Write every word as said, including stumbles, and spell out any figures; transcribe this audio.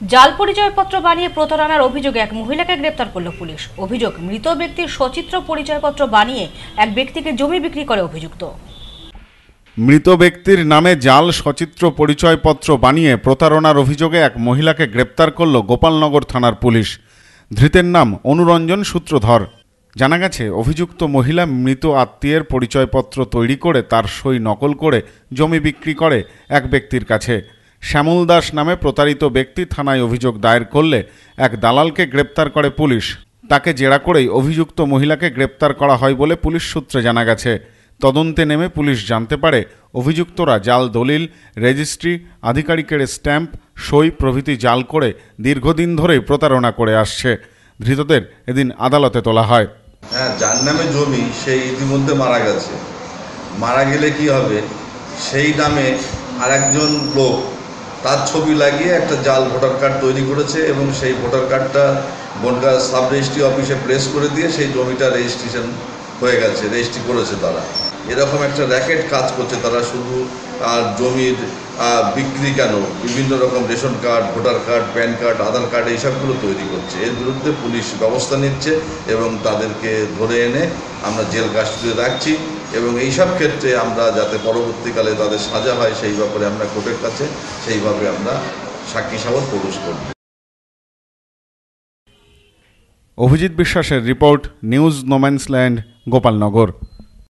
জাল পরিচয়পত্র বানিয়ে প্রতারণার অভিযোগে এক মহিলাকে গ্রেপ্তার করল পুলিশ। অভিযোগ, মৃত ব্যক্তির সচিত্র পরিচয়পত্র বানিয়ে এক ব্যক্তিকে জমি বিক্রি করে অভিযুক্ত। মৃত ব্যক্তির নামে জাল সচিত্র পরিচয়পত্র বানিয়ে প্রতারণার অভিযোগে এক মহিলাকে গ্রেপ্তার করল গোপালনগর থানার পুলিশ। ধৃতের নাম অনুরঞ্জন সূত্রধর। জানা গেছে, অভিযুক্ত মহিলা মৃত আত্মীয়ের পরিচয়পত্র তৈরি করে তার সই নকল করে জমি বিক্রি করে এক ব্যক্তির কাছে। শ্যামল দাস নামে প্রতারিত ব্যক্তি থানায় অভিযোগ দায়ের করলে এক দালালকে গ্রেপ্তার করে পুলিশ। তাকে জেরা করেই অভিযুক্ত মহিলাকে গ্রেপ্তার করা হয় বলে পুলিশ সূত্রে জানা গেছে। তদন্তে নেমে পুলিশ জানতে পারে অভিযুক্তরা জাল দলিল, রেজিস্ট্রি, আধিকারিকের স্ট্যাম্প, সই প্রভৃতি জাল করে দীর্ঘদিন ধরেই প্রতারণা করে আসছে। ধৃতদের এদিন আদালতে তোলা হয়। হ্যাঁ, যার নামে জমি সেই ইতিমধ্যে মারা গেছে। মারা গেলে কি হবে, সেই নামে আরেকজন লোক তার ছবি লাগিয়ে একটা জাল ভোটার কার্ড তৈরি করেছে এবং সেই ভোটার কার্ডটা বনগাঁ সাব রেজিস্ট্রি অফিসে প্রেস করে দিয়ে সেই জমিটা রেজিস্ট্রেশন হয়ে গেছে, রেজিস্ট্রি করেছে তারা। এরকম একটা র্যাকেট কাজ করছে তারা। শুধু আর জমির বিক্রি কেন, বিভিন্ন রকম ration card, voter card, PAN card, Aadhaar card এইসবগুলো তৈরি করছে। এর বিরুদ্ধে পুলিশ ব্যবস্থা নিচ্ছে এবং তাদেরকে ধরে এনে আমরা জেল কাস্টডিতে রাখছি এবং এইসব ক্ষেত্রে আমরা যাতে পরবর্তীকালে তাদের সাজা হয় সেই ব্যাপারে আমরা কোর্টের কাছে সেইভাবে আমরা সাক্ষী সাবত প্রবেশ করব। অভিজিৎ বিশ্বাসের রিপোর্ট, নিউজ নোম্যান্সল্যান্ড, গোপালনগর।